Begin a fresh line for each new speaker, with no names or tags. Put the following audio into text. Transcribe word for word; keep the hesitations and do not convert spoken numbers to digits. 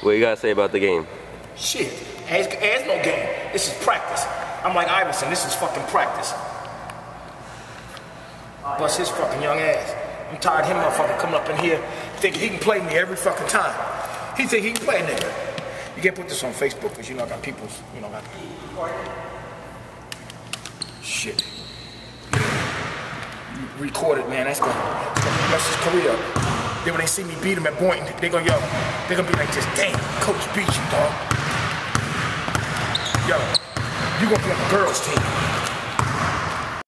What you gotta say about the game?
Shit, there's, there's no game. This is practice. I'm like Iverson, this is fucking practice. Bust his fucking young ass. I'm tired of him motherfucker coming up in here thinking he can play me every fucking time. He think he can play a nigga. You can't put this on Facebook because you know I got people's, you know, got... Shit. You recorded, man, that's gonna, that's gonna mess his career up. Then when they see me beat him at Boynton, they gonna, yo, they gonna be like this, damn, coach beat you, dog. Yo, you gonna be on the girls' team.